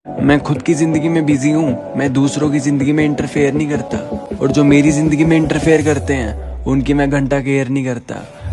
मैं खुद की जिंदगी में बिजी हूँ, मैं दूसरों की जिंदगी में इंटरफेयर नहीं करता। और जो मेरी जिंदगी में इंटरफेयर करते हैं उनकी मैं घंटा केयर नहीं करता।